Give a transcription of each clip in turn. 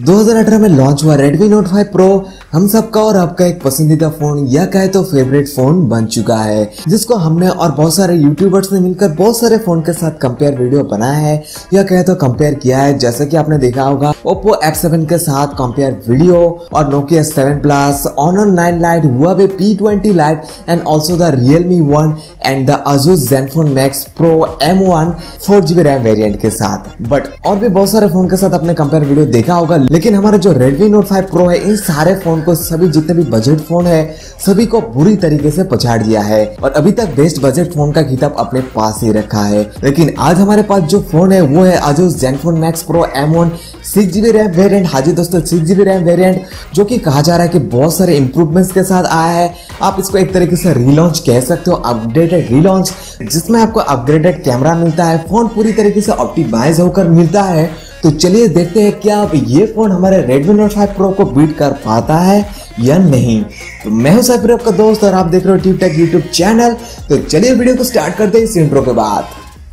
2018 में लॉन्च हुआ Redmi Note 5 Pro हम सबका और आपका एक पसंदीदा फोन या कहे तो फेवरेट फोन बन चुका है, जिसको हमने और बहुत सारे यूट्यूबर्स ने मिलकर बहुत सारे फोन के साथ कंपेयर वीडियो बनाया है या कहे तो कंपेयर किया है। जैसे कि आपने देखा होगा Oppo F7 के साथ कंपेयर वीडियो और Nokia 7 Plus, Honor 9 Lite, Huawei P20 Lite and also the Realme 1 and the Asus Zenfone Max Pro M1 4GB RAM variant के साथ। बट और भी बहुत सारे फोन के साथ आपने कंपेयर वीडियो देखा होगा, लेकिन हमारा जो Redmi Note 5 Pro है इन सारे फोन को, सभी जितने भी बजट फोन है सभी को बुरी तरीके से पछाड़ दिया है और अभी तक बेस्ट बजट फोन का खिताब अपने पास ही रखा है। लेकिन आज हमारे पास जो फोन है वो है Asus Zenfone Max Pro M1 6GB RAM variant. हाँ जी दोस्तों, 6GB रैम वेरिएंट जो कि कहा जा रहा है कि बहुत सारे इंप्रूवमेंट्स के साथ आया है। आप इसको एक तरीके से रीलॉन्च कह सकते हो, अपडेटेड रीलॉन्च, जिसमें आपको अपग्रेडेड कैमरा मिलता है, फोन पूरी तरीके से ऑप्टिमाइज होकर मिलता है। तो चलिए देखते हैं क्या अब ये फोन हमारे Redmi Note 5 Pro को बीट कर पाता है या नहीं। तो मैं हूं साइफर आपका दोस्त और आप देख रहे हो टिप टेक यूट्यूब चैनल। तो चलिए वीडियो को स्टार्ट करते हैं इस इंट्रो के बाद।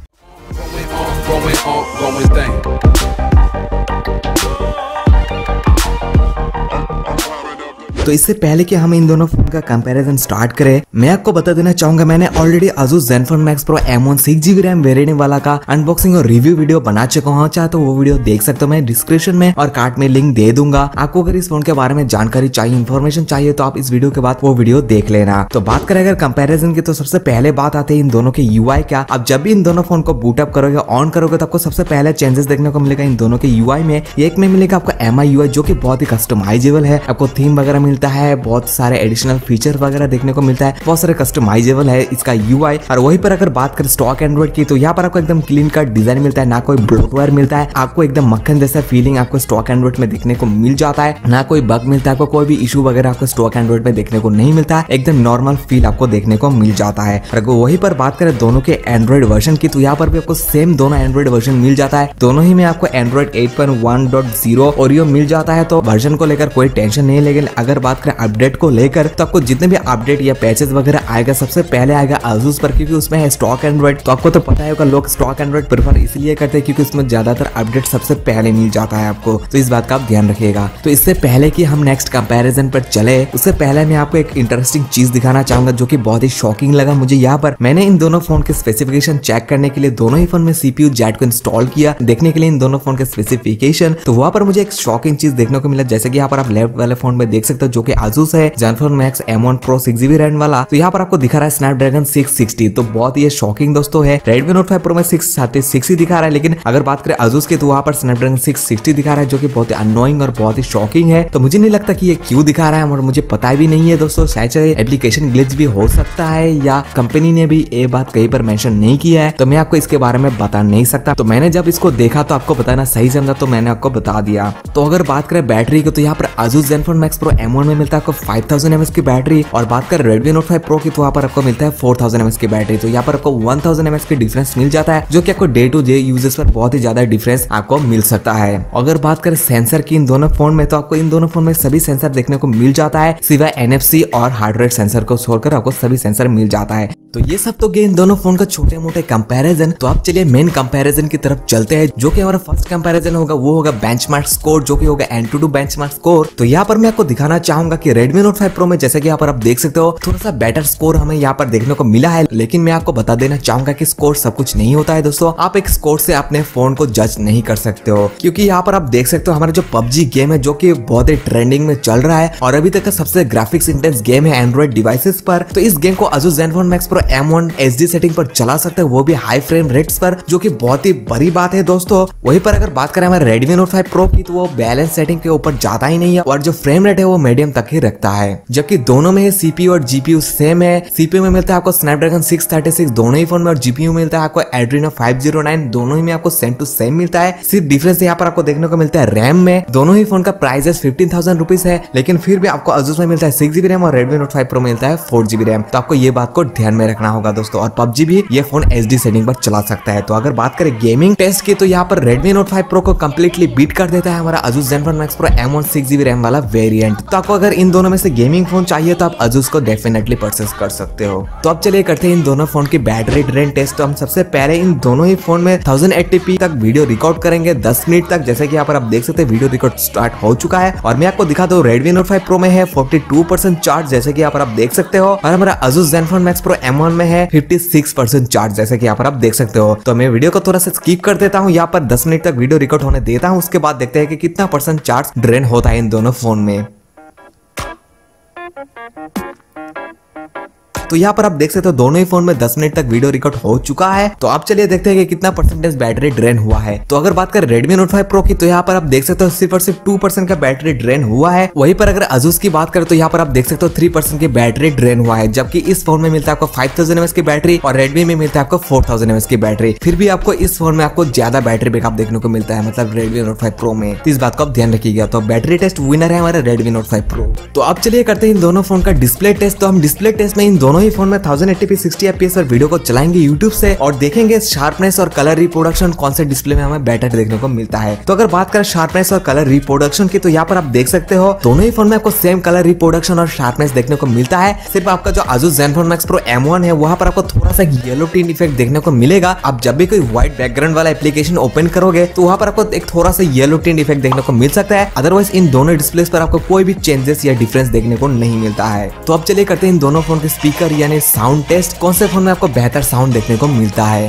तो इससे पहले कि हम इन दोनों फोन का कंपैरिजन स्टार्ट करें, मैं आपको बता देना चाहूंगा मैंने already Asus Zenfone Max Pro M1 6GB RAM variant वाला का अनबॉक्सिंग और रिव्यू वीडियो बना चुका हूं। चाहे तो वो वीडियो देख सकते हो, मैं डिस्क्रिप्शन में और कार्ड में लिंक दे दूंगा। आपको अगर इस फोन के बारे में जानकारी चाहिए, इन्फॉर्मेशन चाहिए, तो आप इस वीडियो के बाद वो वीडियो देख लेना। तो बात करें अगर कंपेरिजन की, तो सबसे पहले बात आती है इन दोनों के UI क्या। अब जब भी इन दोनों फोन को बूटअप करोगे, ऑन करोगे, तो आपको सबसे पहले चेंजेस देखने को मिलेगा इन दोनों के UI में। एक में मिलेगा आपको MI UI जो कि बहुत ही कस्टमाइजेबल है, आपको थीम वगैरह मिलता है, बहुत सारे एडिशनल फीचर वगैरह देखने को मिलता है, बहुत सारे कस्टमाइजेबल है इसका UI। और वहीं पर अगर बात करें स्टॉक एंड्रॉइड की, तो यहाँ पर आपको एकदम क्लीन कट डिजाइन मिलता है, ना कोई ब्लोटवेयर मिलता है, आपको एकदम मक्खन जैसा फीलिंग आपको स्टॉक एंड्रॉइड में देखने को मिल जाता है, ना कोई बग मिलता है, आपको कोई भी इशू वगैरह आपको स्टॉक एंड्रॉइड में देखने को नहीं मिलता है, एकदम नॉर्मल फील आपको देखने को मिल जाता है। और अगर वहीं पर बात करें दोनों के एंड्रॉइड वर्जन की, तो यहाँ पर भी आपको सेम दोनों एंड्रॉइड वर्जन मिल जाता है। दोनों ही में आपको एंड्रॉइड 8.1.0 ओरियो मिल जाता है, तो वर्जन को लेकर कोई टेंशन नहीं। लेकिन अगर बात करें अपडेट को लेकर, तो आपको जितने भी अपडेट या पैचेस वगैरह आएगा सबसे पहले आएगा Asus पर, क्योंकि उसमें है स्टॉक एंड्रॉइड। तो आपको तो पता होगा लोग स्टॉक एंड्रॉइड प्रेफर इसलिए करते हैं क्योंकि उसमें ज्यादातर अपडेट सबसे पहले मिल जाता है आपको, तो इस बात का आप ध्यान रखिएगा। तो इससे पहले कि हम नेक्स्ट कंपैरिजन पर चले, उससे पहले मैं आपको एक इंटरेस्टिंग चीज दिखाना चाहूंगा जो कि बहुत ही शॉकिंग लगा मुझे। यहाँ पर मैंने इन दोनों फोन के स्पेसिफिकेशन चेक करने के लिए दोनों ही फोन में CPU जेट को इंस्टॉल किया, देखने के लिए इन दोनों फोन के स्पेसिफिकेशन। तो वहां पर मुझे एक शॉकिंग चीज देखने को मिला, जैसे कि यहाँ पर आप लेफ्ट वाले फोन में देख सकते हो जो कि Asus है Zenfone Max M1 Pro 6GB RAM वाला। तो यहाँ पर आपको दिखा रहा है Snapdragon 660, तो बहुत ही शॉकिंग दोस्तों है। Redmi Note 5 Pro में 636 ही दिखा रहा है, लेकिन अगर बात करें Asus की, तो वहाँ पर Snapdragon 660 दिखा रहा है जो कि बहुत ही अनोइंग और बहुत ही शॉकिंग है। तो मुझे नहीं लगता कि ये क्यों दिखा रहा है और मुझे पता भी नहीं है दोस्तों, शायद एप्लीकेशन ग्लिच भी हो सकता है या कंपनी ने भी ये बात कहीं पर मेंशन नहीं किया है, तो मैं आपको इसके बारे में बता नहीं सकता। तो मैंने जब इसको देखा तो आपको बताना सही समझा, तो मैंने आपको बता दिया। तो अगर बात करें बैटरी की, तो यहाँ पर Asus Zenfone Max Pro M1 में मिलता है आपको 5000 mAh की बैटरी, और बात करें Redmi Note 5 Pro की, तो वहाँ पर आपको मिलता है 4000 mAh की बैटरी। तो यहाँ पर आपको 1000 mAh की डिफरेंस मिल जाता है, जो कि आपको डे टू डे यूजेस पर बहुत ही ज्यादा डिफरेंस आपको मिल सकता है। अगर बात करें सेंसर की इन दोनों फोन में, तो आपको इन दोनों फोन में सभी सेंसर देखने को मिल जाता है, सिवाय NFC और हार्ट रेट सेंसर को छोड़कर आपको सभी सेंसर मिल जाता है। तो ये सब तो गए इन दोनों फोन का छोटे मोटे कंपैरिजन। तो अब चलिए मेन कंपैरिजन की तरफ चलते हैं, जो कि हमारा फर्स्ट कंपैरिजन होगा वो होगा बेंचमार्क स्कोर, जो कि होगा AnTuTu बेंचमार्क स्कोर। तो यहाँ पर मैं आपको दिखाना चाहूंगा कि Redmi Note 5 Pro में जैसे कि यहाँ पर आप देख सकते हो थोड़ा सा बेटर स्कोर हमें यहाँ पर देखने को मिला है, लेकिन मैं आपको बता देना चाहूंगा कि स्कोर सब कुछ नहीं होता है दोस्तों। आप एक स्कोर से अपने फोन को जज नहीं कर सकते हो, क्योंकि यहाँ पर आप देख सकते हो हमारा जो PUBG गेम है जो कि बहुत ही ट्रेंडिंग में चल रहा है और अभी तक का सबसे ग्राफिक्स इंटेंस गेम है एंड्रॉइड डिवाइसेस पर। तो इस गेम को Asus Zenfone Max Pro M1 HD setting पर चला सकते हैं, वो भी हाई फ्रेम रेट्स पर, जो कि बहुत ही बड़ी बात है दोस्तों। वहीं पर अगर बात करें हमारे Redmi Note 5 Pro की, तो वो बैलेंस सेटिंग के ऊपर जाता ही नहीं है और जो फ्रेम रेट है वो मीडियम तक ही रखता है, जबकि दोनों में CPU और GPU सेम है। CPU में मिलता है आपको Snapdragon 636 दोनों ही फोन में, और GPU मिलता है आपको Adreno 509 दोनों ही में आपको सेम टू सेम मिलता है। सिर्फ डिफरेंस यहाँ पर आपको देखने को मिलता है रैम में। दोनों ही फोन का प्राइस 15,000 रुपीज है, लेकिन फिर भी आपको Asus में मिलता है 6GB रैम और Redmi Note 5 Pro मिलता है 4GB रैम। तो आपको ये बात को ध्यान में रखना होगा दोस्तों। और PUBG भी ये फोन HD सेटिंग पर चला सकता है। तो अगर बात करें गेमिंग टेस्ट की, तो यहाँ पर Redmi Note 5 Pro को कंप्लीटली बीट कर देता है हमारा Asus Zenfone Max Pro M1 6GB RAM वाला वेरिएंट। तो आपको अगर इन दोनों में से गेमिंग फोन चाहिए तो आप Asus को डेफिनेटली परचेस कर सकते हो। तो अब चलिए करते हैं इन दोनों फोन की बैटरी ड्रेन टेस्ट। तो हम सबसे पहले इन दोनों ही फोन में 1080p तक वीडियो रिकॉर्ड करेंगे 10 मिनट तक। जैसे कि यहाँ पर आप देख सकते हैं वीडियो रिकॉर्ड स्टार्ट हो चुका है और मैं आपको दिखा दूं Redmi Note 5 Pro में है 42% चार्ज, जैसे कि यहाँ पर आप देख सकते हो, और हमारा Asus Zenfone Max Pro M1 में है 56% चार्ज, जैसे कि यहाँ पर आप देख सकते हो। तो मैं वीडियो को थोड़ा सा स्किप कर देता हूँ, यहाँ पर 10 मिनट तक वीडियो रिकॉर्ड होने देता हूँ, उसके बाद देखते हैं कि कितना परसेंट चार्ज ड्रेन होता है इन दोनों फोन में। तो यहाँ पर आप देख सकते हो दोनों ही फोन में 10 मिनट तक वीडियो रिकॉर्ड हो चुका है। तो आप चलिए देखते हैं कि कितना परसेंटेज बैटरी ड्रेन हुआ है। तो अगर बात करें Redmi Note 5 Pro की, तो यहाँ पर आप देख सकते हो सिर्फ और सिर्फ 2% का बैटरी ड्रेन हुआ है। वहीं पर अगर Asus की बात करें तो यहाँ पर आप देख सकते हो 3% की बैटरी ड्रेन हुआ है, जबकि इस फोन में मिलता है आपको 5000 mAh की बैटरी और Redmi में मिलता है आपको 4000 mAh की बैटरी। फिर भी आपको इस फोन में आपको ज्यादा बैटरी बैकअप देखने को मिलता है, मतलब Redmi Note 5 Pro में। इस बात को आप ध्यान रखिएगा। तो बैटरी टेस्ट विनर है हमारा Redmi Note 5 Pro। तो अब चलिए करते हैं इन दोनों फोन का डिस्प्ले टेस्ट। तो हम डिस्प्ले टेस्ट में इन दोनों ही फोन में 1080p 60 fps पर वीडियो को चलाएंगे यूट्यूब से और देखेंगे शार्पनेस और कलर रिप्रोडक्शन कौन से डिस्प्ले में हमें बेटर देखने को मिलता है। तो अगर बात करें शार्पनेस और कलर रिप्रोडक्शन की, तो यहाँ पर आप देख सकते हो दोनों ही फोन में आपको सेम कलर रिप्रोडक्शन और शार्पनेस देखने को मिलता है। सिर्फ आपका जो Asus Zenfone Max Pro M1 है वहां पर आपको थोड़ा सा येलो टिन इफेक्ट देखने को मिलेगा। आप जब भी कोई व्हाइट बैकग्राउंड वाला एप्लीकेशन ओपन करोगे तो वहां पर आपको एक थोड़ा सा येलो टिन इफेक्ट देखने को मिल सकता है। अदरवाइज इन दोनों डिस्प्लेस पर आपको कोई भी चेंजेस या डिफरेंस देखने को नहीं मिलता है। तो अब चलिए करते हैं इन दोनों फोन के स्पीकर यानी साउंड टेस्ट, कौन से फोन में आपको बेहतर साउंड देखने को मिलता है।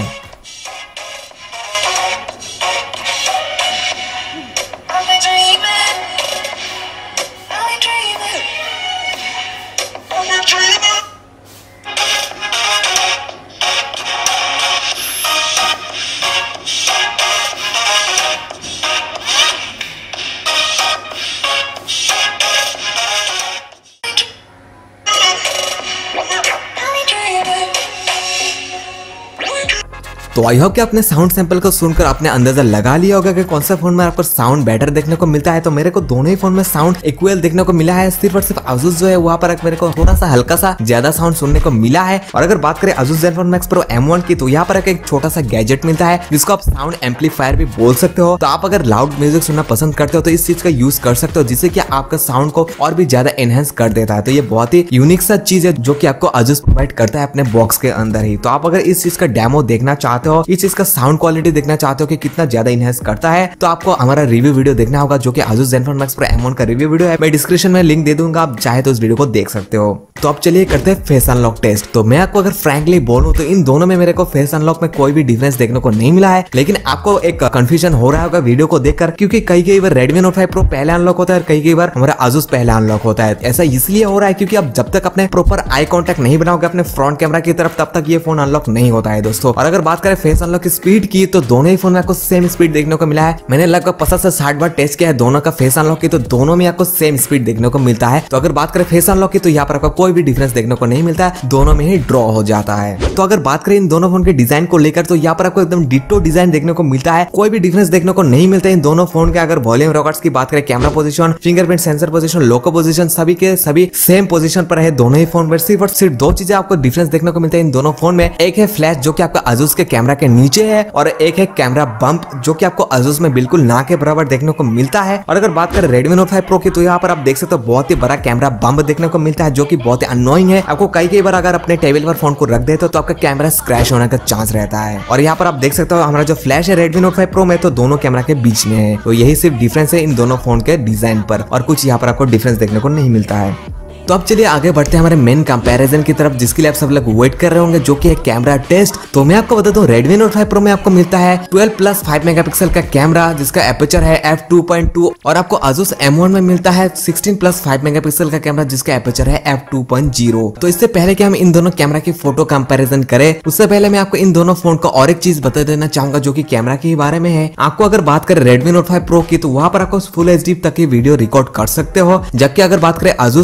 तो आई होप कि आपने साउंड सैंपल को सुनकर आपने अंदाजा लगा लिया होगा कि कौन सा फोन में आपको साउंड बेटर देखने को मिलता है। तो मेरे को दोनों ही फोन में साउंड इक्वल देखने को मिला है। सिर्फ और सिर्फ Asus जो है वहां पर मेरे को थोड़ा सा हल्का सा ज्यादा साउंड सुनने को मिला है। और अगर बात करें Asus Zenfone Max Pro M1 की, तो यहाँ पर एक छोटा सा गैजेट मिलता है जिसको आप साउंड एम्पलीफायर भी बोल सकते हो। तो आप अगर लाउड म्यूजिक सुनना पसंद करते हो तो इस चीज का यूज कर सकते हो, जिससे कि आपका साउंड को और भी ज्यादा एनहेंस कर देता है। तो ये बहुत ही यूनिक सा चीज है जो कि आपको Asus प्रोवाइड करता है अपने बॉक्स के अंदर ही। तो आप अगर इस चीज का डेमो देखना चाहते हो, इस चीज का साउंड क्वालिटी देखना चाहते हो कि कितना ज्यादा इनहेंस करता है, तो आपको हमारा रिव्यू वीडियो देखना होगा जो कि Asus Zenfone Max Pro M1 का रिव्यू वीडियो है। मैं डिस्क्रिप्शन में लिंक दे दूंगा, आप चाहे तो उस वीडियो को देख सकते हो। तो अब चलिए करते हैं फेस अनलॉक टेस्ट। तो मैं आपको अगर फ्रैंकली बोलूं तो इन दोनों में मेरे को फेस अनलॉक में कोई भी डिफरेंस देखने को नहीं मिला है, लेकिन आपको एक कंफ्यूजन हो रहा होगा वीडियो को देखकर, क्योंकि कई बार Redmi Note 5 Pro पहले अनलॉक होता है और कई बार हमारा Asus पहले अनलॉक होता है। ऐसा इसलिए हो रहा है क्योंकि आप जब तक अपने प्रॉपर आई कॉन्टेक्ट नहीं बनाओगे अपने फ्रंट कैमरा की तरफ, तब तक ये फोन अनलॉक नहीं होता है दोस्तों। और अगर बात करें फेस अनलॉक की स्पीड की, तो दोनों ही फोन में आपको सेम स्पीड देखने को मिला है। मैंने लगभग 50 से 60 बार टेस्ट किया है दोनों का फेस अनलॉक की, तो दोनों में आपको सेम स्पीड देखने को मिलता है। तो अगर बात करें फेस अनलॉक की, तो यहाँ पर आपको कोई भी डिफरेंस देखने को नहीं मिलता है, दोनों में ही ड्रॉ हो जाता है। तो अगर बात करें इन दोनों फोन के डिजाइन को लेकर, तो यहाँ पर आपको एकदम डिट्टो डिजाइन देखने को मिलता है, कोई भी डिफरेंस देखने को नहीं मिलता है इन दोनों फोन के। अगर वॉल्यूम रिकॉर्ड्स की बात करें, camera position, fingerprint sensor position, logo position, सभी के सभी सेम पोजीशन पर है दोनों ही फोन पर। सिर्फ और सिर्फ दो चीजें आपको डिफरेंस देखने को मिलता है इन दोनों फोन में। एक है फ्लैश जो कि आपका Asus के कैमरा के नीचे है, और एक है कैमरा बम्प जो कि आपको Asus में बिल्कुल ना के बराबर देखने को मिलता है। और अगर बात करें Redmi Note 5 Pro की, तो यहाँ पर आप देख सकते हो बहुत ही बड़ा कैमरा बम्प देखने को मिलता है जो कि बहुत ही अननोइंग है। आपको कई बार अगर अपने टेबल पर फोन को रख देते हो तो आपका कैमरा स्क्रैच होने का चांस रहता है। और यहाँ पर आप देख सकते हो हमारा जो फ्लैश है Redmi Note 5 Pro में, तो दोनों कैमरा के बीच में है। तो यही सिर्फ डिफरेंस है इन दोनों फोन के डिजाइन पर, और कुछ यहाँ पर आपको डिफरेंस देखने को नहीं मिलता है। तो अब चलिए आगे बढ़ते हैं हमारे मेन कंपैरिजन की तरफ, जिसके लिए आप सब लोग वेट कर रहे होंगे, जो कि है कैमरा टेस्ट। तो मैं आपको बता दूं Redmi Note 5 Pro में आपको मिलता है 12+5 मेगापिक्सल का कैमरा जिसका एपर्चर है f2.2, और आपको Asus M1 में मिलता है 16+5 मेगापिक्सल का कैमरा जिसका एपर्चर है f2.0। तो इससे पहले कि हम इन दोनों कैमरा की फोटो कंपैरिजन करें, उससे पहले मैं आपको इन दोनों फोन का और एक चीज बता देना चाहूंगा जो कि कैमरा के बारे में है। आपको अगर बात करें Redmi Note 5 Pro की, तो वहां पर आपको फुल HD तक की वीडियो रिकॉर्ड कर सकते हो, जबकि अगर बात करें Asus की, तो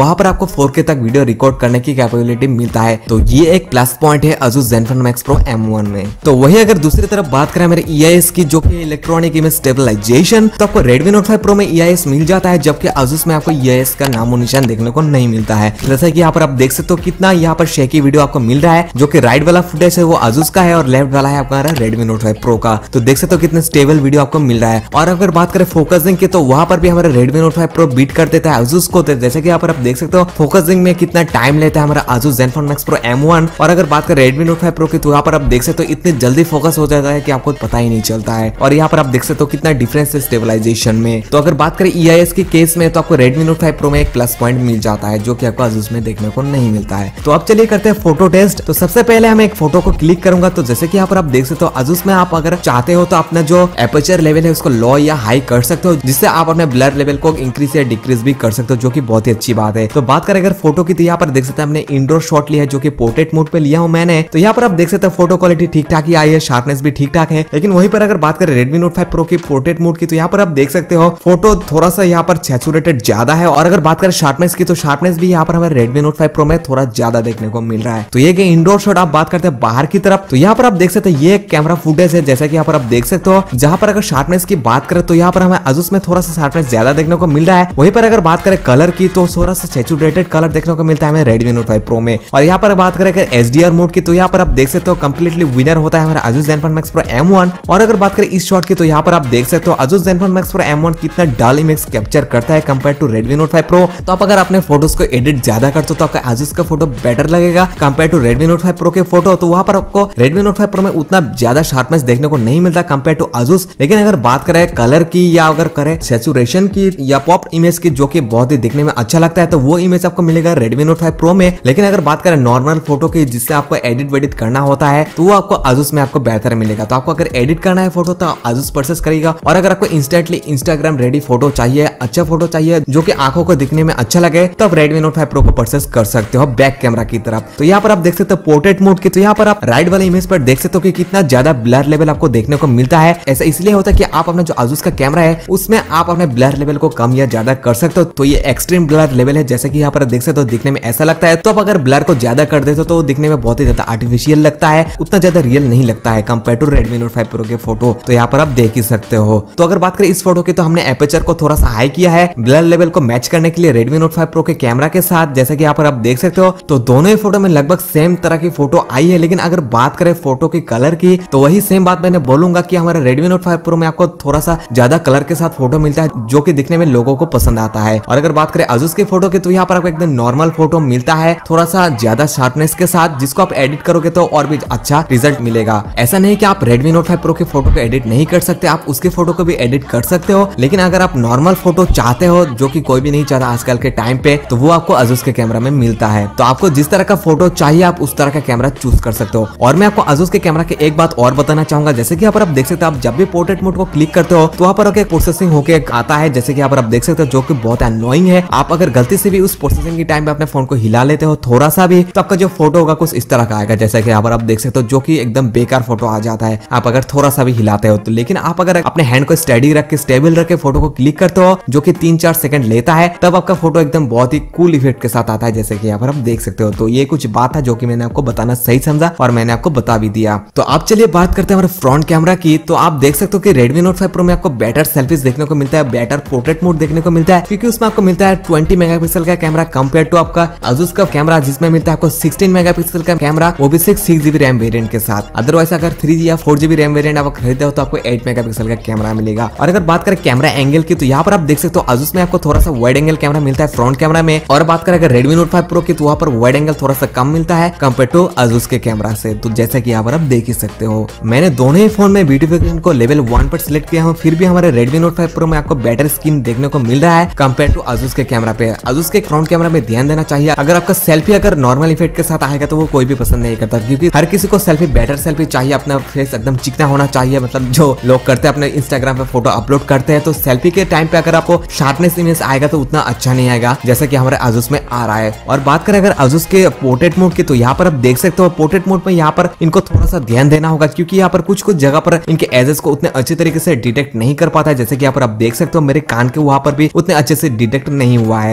वहां पर आपको 4K तक वीडियो रिकॉर्ड करने की कैपेबिलिटी मिलता है। तो ये एक प्लस पॉइंट है Asus Zenfone Max Pro M1 में। तो वही अगर दूसरी तरफ बात करें मेरे EIS की, जो कि इलेक्ट्रॉनिक इमेज स्टेबलाइजेशन, तो आपको Redmi Note 5 Pro में EIS मिल जाता है, जबकि Asus में आपको EIS का नामो निशान देखने को नहीं मिलता है। जैसे कि यहाँ पर आप देख सकते हो कितना यहाँ पर शेकी वीडियो आपको मिल रहा है, जो कि राइट वाला फुटेज है वो Asus का है और लेफ्ट वाला है आपका Redmi Note 5 Pro का। तो देख सकते हो कितने स्टेबल वीडियो आपको मिल रहा है। और अगर बात करें फोकसिंग की, तो वहां पर भी हमारा Redmi Note 5 Pro बीट कर देता है Asus को। जैसे कि यहाँ पर आप देख सकते हो फोकसिंग में कितना टाइम लेता है हमारा Asus Zenfone Max Pro M1। और अगर बात करें Redmi Note 5 Pro की, तो यहाँ पर आप देख सकते हो इतनी जल्दी फोकस हो जाता है कि आपको पता ही नहीं चलता है। और यहाँ पर आप देख सकते हो कितना डिफरेंस है स्टेबलाइजेशन में। तो अगर बात करें EIS के केस में, तो आपको Redmi Note 5 Pro में एक प्लस पॉइंट मिल जाता है, जो कि आपको Asus में देखने को नहीं मिलता है। तो अब चलिए करते हैं फोटो टेस्ट। तो सबसे पहले हम एक फोटो को क्लिक करूंगा। तो जैसे कि यहाँ पर आप देख सकते हो Asus में आप अगर चाहते हो तो अपना जो एपर्चर लेवल है उसको लो या हाई कर सकते हो, जिससे आप अपने ब्लर लेवल को इंक्रीज या डिक्रीज भी कर सकते हो, जो कि बहुत ही अच्छी बात है। तो बात करें अगर फोटो की, तो यहाँ पर देख सकते हैं हमने इंडोर शॉट लिया है, जो कि पोर्ट्रेट मोड पे लिया हूं मैंने। तो यहाँ पर आप देख सकते हैं फोटो क्वालिटी ठीक ठाक ही आई है, शार्पनेस भी ठीक ठाक है। लेकिन वहीं पर अगर बात करें Redmi Note 5 Pro की पोर्ट्रेट मोड की, तो यहाँ पर आप देख सकते हो फोटो थोड़ा सा यहाँ पर सैचुरेटेड ज्यादा है। और अगर बात करें शार्पनेस की, तो शार्पनेस भी यहाँ पर हमारे Redmi Note 5 Pro में थोड़ा ज्यादा देखने को मिल रहा है। तो ये कि इंडोर शॉट। आप बात करते हैं बाहर की तरफ, तो यहाँ पर आप देख सकते हैं ये कैमरा फुटेज है, जैसा कि यहाँ पर आप देख सकते हो। जहां पर अगर शार्पनेस की बात करें, तो यहाँ पर हमें Asus में थोड़ा सा शार्पनेस ज्यादा देखने को मिल रहा है। वहीं पर अगर बात करें कलर की, तो थोड़ा सा सैचुरेटेड कलर देखने को मिलता है हमें Redmi Note 5 Pro में। और यहाँ पर बात करें HDR मोड की, तो यहाँ पर आप देख सकते हो कंप्लीटली विनर होता है हमारा Asus Zenfone Max Pro M1। और अगर बात करें इस शॉट की, तो यहाँ पर आप देख सकते हो Asus Zenfone Max Pro M1 कितना डल इमेज कैप्चर करता है compare to Redmi Note 5 Pro। तो आप अगर अपने फोटोज को एडिट ज्यादा करते हो, तो आपका Asus का फोटो बेटर लगेगा compare to Redmi Note 5 Pro के फोटो। तो वहां पर आपको Redmi Note 5 Pro में उतना ज्यादा शार्पनेस देखने को नहीं मिलता कंपेयर टू Asus। लेकिन अगर बात करें कलर की या अगर करें सैचुरेशन की या पॉप इमेज की, जो कि बहुत ही दिखने में अच्छा लगता है, तो वो इमेज आपको मिलेगा Redmi Note 5 Pro में। लेकिन अगर बात करें नॉर्मल फोटो की, जिससे आपको एडिट वेडिट करना होता है, तो वो आपको Asus में आपको बेहतर मिलेगा। तो आपको अगर एडिट करना है फोटो, तो Asus परचेस करेगा। और अगर आपको इंस्टेंटली इंस्टाग्राम रेडी फोटो चाहिए, अच्छा फोटो चाहिए, जो कि आंखों को दिखने में अच्छा लगे, तो आप Redmi Note 5 Pro को परचेस कर सकते हो बैक कैमरा की तरफ। तो यहाँ पर आप देख सकते हो पोर्ट्रेट मोड की, तो यहाँ पर आप राइट वाले इमेज पर देख सकते हो कि कितना ज्यादा ब्लर लेवल आपको देखने को मिलता है। ऐसा इसलिए होता है कि आप अपना जो Asus का कैमरा है उसमें आप अपने ब्लर लेवल को कम या ज्यादा कर सकते हो। तो ये एक्सट्रीम ब्लर लेवल है, जैसे कि यहाँ पर देख सकते हो दिखने में ऐसा लगता है। तो आप अगर ब्लर को ज्यादा कर देते हो, तो दिखने में बहुत ही ज्यादा आर्टिफिशियल लगता है, उतना ज्यादा रियल नहीं लगता है compare to Redmi Note 5 Pro के फोटो। तो यहाँ पर आप देख ही सकते हो। तो अगर बात करें इस फोटो की, तो हमने एपर्चर को थोड़ा सा हाई किया है ब्लर लेवल को मैच करने के लिए Redmi Note 5 Pro के कैमरा के साथ, जैसे कि यहाँ पर आप देख सकते हो। तो दोनों ही फोटो में लगभग सेम तरह की फोटो आई है। लेकिन अगर बात करें फोटो की कलर की, तो वही सेम बात मैंने बोलूंगा कि हमारे Redmi Note 5 Pro में आपको थोड़ा सा ज्यादा कलर के साथ फोटो मिलता है, जो कि दिखने में लोगों को पसंद आता है। और अगर बात करें Asus की फोटो की, तो यहाँ पर आपको एकदम नॉर्मल फोटो मिलता है, थोड़ा सा ज्यादा शार्पनेस के साथ, जिसको आप एडिट करोगे तो और भी अच्छा रिजल्ट मिलेगा। ऐसा नहीं कि आप Redmi Note 5 Pro के फोटो को एडिट नहीं कर सकते, आप उसके फोटो को भी एडिट कर सकते हो। लेकिन अगर आप नॉर्मल फोटो चाहते हो, जो कि कोई भी नहीं चाहता आजकल के टाइम पे, तो वो आपको Asus के कैमरा में मिलता है। तो आपको जिस तरह का फोटो चाहिए, आप उस तरह का कैमरा चूज कर सकते हो। और मैं आपको Asus के कैमरा की एक बात और बताना चाहूंगा, जैसे कि यहाँ पर आप देख सकते हो, आप जब भी पोर्ट्रेट मोड को क्लिक करते हो, तो वहाँ पर एक प्रोसेसिंग होके आता है, जैसे कि यहाँ पर आप देख सकते हो, जो कि बहुत अननोइंग है। आप अगर गलती से भी उस प्रोसेसिंग की टाइम पे अपने फोन को हिला लेते हो थोड़ा सा भी, तो आपका जो फोटो होगा कुछ इस तरह का आएगा, जैसे कि यहाँ पर आप देख सकते हो, जो कि एकदम बेकार फोटो आ जाता है आप अगर थोड़ा सा भी हिलाते हो तो। लेकिन आप अगर अपने हैंड को स्टेडी रख के, स्टेबल रख के फोटो को क्लिक करते हो, जो कि 3-4 सेकंड लेता है, तब आपका फोटो एकदम बहुत ही कूल इफेक्ट के साथ आता है, जैसे कि यहाँ पर आप देख सकते हो। तो ये कुछ बात है जो कि मैंने आपको बताना सही समझा और मैंने आपको बता भी दिया। तो अब चलिए बात करते हैं हमारे फ्रंट कैमरा की। तो आप देख सकते हो कि Redmi Note 5 Pro में आपको बेटर सेल्फीज देखने को मिलता है, बेटर पोर्ट्रेट मोड देखने को मिलता है, क्योंकि उसमें आपको मिलता है 20 मेगापिक्सल का कैमरा कंपेयर टू आपका Asus का कैमरा, जिसमें मिलता है आपको 16 मेगापिक्सल का कैमरा, वो भी 6GB रैम वेरिएंट के साथ। अदरवाइज अगर 3 या 4GB रैम वेरिएंट आप खरीदते हो, तो आपको 8 मेगापिक्सल का कैमरा मिलेगा। और अगर बात करें कैमरा एंगल की, तो यहाँ पर आप देख सकते हो Asus में आपको थोड़ा सा वाइड एंगल कैमरा मिलता है फ्रंट कैमरा में। और बात करें अगर Redmi Note 5 Pro की, तो वहाँ पर वाइड एंगल थोड़ा सा कम मिलता है कंपेयर टू Asus के कैमरा से। तो जैसा कि यहाँ पर आप देख ही सकते हो, मैंने दोनों ही फोन में ब्यूटिफिकेशन को लेवल 1 पर सिलेक्ट किया हूँ, फिर भी हमारे Redmi Note 5 Pro में आपको बेटर स्क्रीन देखने को मिल रहा है कंपेयर टू Asus के कैमरा पे। Asus के फ्रंट कैमरा में ध्यान देना चाहिए, अगर आपका सेल्फी अगर नॉर्मल इफेक्ट के साथ आएगा, तो वो कोई भी पसंद नहीं करता, क्योंकि हर किसी को सेल्फी बेटर सेल्फी चाहिए, अपना फेस एकदम चिकना होना चाहिए। मतलब जो लोग करते हैं अपने इंस्टाग्राम पे फोटो अपलोड करते हैं, तो सेल्फी के टाइम पे अगर आपको शार्पनेस इमेज आएगा तो उतना अच्छा नहीं आएगा, जैसा कि हमारे Asus में आ रहा है। और बात करें अगर Asus के पोर्ट्रेट मोड की, तो यहाँ पर आप देख सकते हो पोर्ट्रेट मोड में यहाँ पर इनको थोड़ा सा ध्यान देना होगा, क्योंकि यहाँ पर कुछ जगह पर इनके एजेस को उतने अच्छे तरीके से डिटेक्ट नहीं कर पाता है। जैसे कि यहाँ पर आप देख सकते हो मेरे कान के वहां पर भी उतने अच्छे से डिटेक्ट नहीं हुआ है। तो मुझे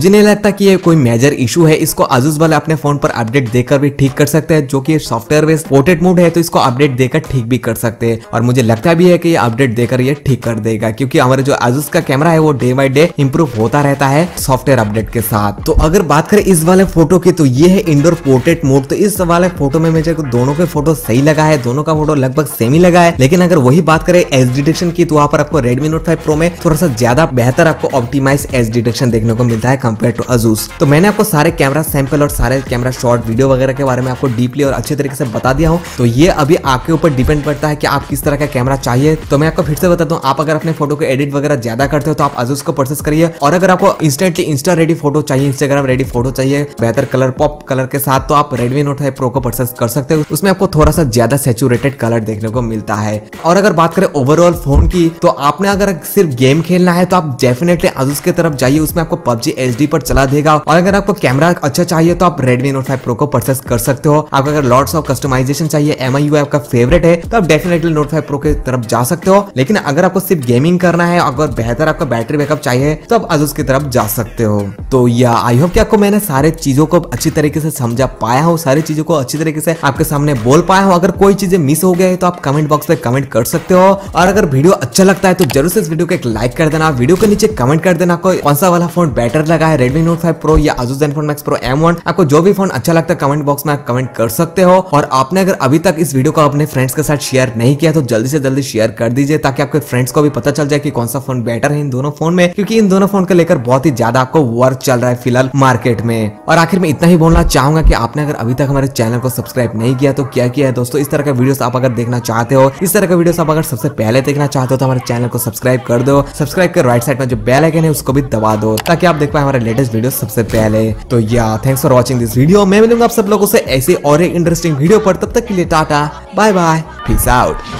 मुझे नहीं लगता कि ये कोई मेजर इशू है। इसको Asus वाले अपने फोन पर अपडेट देकर भी ठीक कर सकते हैं, जो कि सॉफ्टवेयर बेस्ड पोर्ट्रेट मोड है, तो इसको अपडेट देकर ठीक भी कर सकते हैं। और मुझे लगता भी है कि ये अपडेट देकर ये ठीक कर देगा, क्योंकि हमारे जो Asus का कैमरा है वो डे बाय डे इंप्रूव होता रहता है सॉफ्टवेयर अपडेट के साथ। तो अगर बात करें इस वाले फोटो की, तो ये है इंडोर पोर्ट्रेट मोड। तो इस वाले फोटो में मुझे दोनों के फोटो सही लगा है, दोनों का फोटो लगभग सेम ही लगा है। लेकिन अगर वही बात करें एज डिटेक्शन की, तो वहां पर आपको Redmi Note 5 Pro में थोड़ा सा ज्यादा बेहतर आपको ऑप्टिमाइज एज डिटेक्शन देखने को मिलता है कंपेयर टू Asus। तो मैंने आपको सारे कैमरा सैंपल और सारे कैमरा शॉट वीडियो वगैरह के बारे में आपको डीपली और अच्छे तरीके से बता दिया हूं। तो ये अभी आपके ऊपर डिपेंड करता है कि आप किस तरह का कैमरा चाहिए। तो मैं आपको फिर से बताता हूँ, आप अगर अपने फोटो को एडिट वगैरह ज्यादा करते हो तो आप Asus को परचेस करिए। और अगर आपको इंस्टेंटली इंस्टा रेडी फोटो चाहिए, इंस्टाग्राम रेडी फोटो चाहिए बेहतर कलर पॉप कलर के साथ, तो आप Redmi Note 5 Pro को परचेस कर सकते हो। उसमें आपको थोड़ा सा ज्यादा सैचुरेटेड कलर देखने को मिलता है। और अगर बात करें ओवरऑल फोन की, तो आपने अगर सिर्फ गेम खेलना है तो आप डेफिनेटली Asus की तरफ जाइए, उसमें आपको PUBG HD पर चला देगा। और अगर आपको कैमरा अच्छा चाहिए तो आप Redmi Note 5 Pro को परचेस कर सकते हो। आपको अगर लॉट्स ऑफ कस्टमाइजेशन चाहिए, MIUI आपका फेवरेट है, तो आप डेफिनेटली Note 5 Pro की तरफ जा सकते हो। लेकिन अगर आपको सिर्फ गेमिंग करना है, अगर बेहतर आपका बैटरी बैकअप चाहिए, तो आप Asus की तरफ जा सकते हो। तो या आई होप कि आपको मैंने सारे चीजों को अच्छी तरीके से समझा पाया हूँ, सारी चीजों को अच्छी तरीके से आपके सामने बोल पाया हूँ। अगर कोई चीजें मिस हो गए है तो आप कमेंट बॉक्स में कमेंट कर सकते हो। और अगर वीडियो अच्छा लगता है तो जरूर से इस वीडियो को एक लाइक कर देना। वीडियो के नीचे कमेंट कर देना आपको कौन सा वाला फोन बेटर लगा है, Redmi Note 5 Pro या Asus ZenFone Max Pro M1। आपको जो भी फोन अच्छा लगता है कमेंट बॉक्स में आप कमेंट कर सकते हो। और आपने अगर अभी तक इस वीडियो को अपने फ्रेंड्स के साथ शेयर नहीं किया तो जल्दी से जल्दी शेयर कर दीजिए, ताकि आपके फ्रेंड्स को भी पता चल जाए कि कौन सा फोन बेटर है इन दोनों फोन में, क्योंकि इन दोनों फोन को लेकर बहुत ही ज्यादा आपको वर्क चल रहा है फिलहाल मार्केट में। और आखिर में इतना ही बोलना चाहूंगा कि आपने अगर अभी तक हमारे चैनल को सब्सक्राइब नहीं किया तो क्या किया है दोस्तों। इस तरह का वीडियोस आप अगर देखना चाहते हो, इस तरह का वीडियोस आप अगर सबसे पहले देखना चाहते हो, तो हमारे चैनल को सब्सक्राइब कर दो। सब्सक्राइब के राइट साइड में जो बेल आइकन है उसको भी दबा दो, ताकि आप देख पाए हमारे लेटेस्ट वीडियो सबसे पहले। तो yeah thanks for watching this video. मैं मिलूंगा आप सब लोगों से ऐसे और एक इंटरेस्टिंग वीडियो पर। तब तक के लिए tata bye bye, peace out.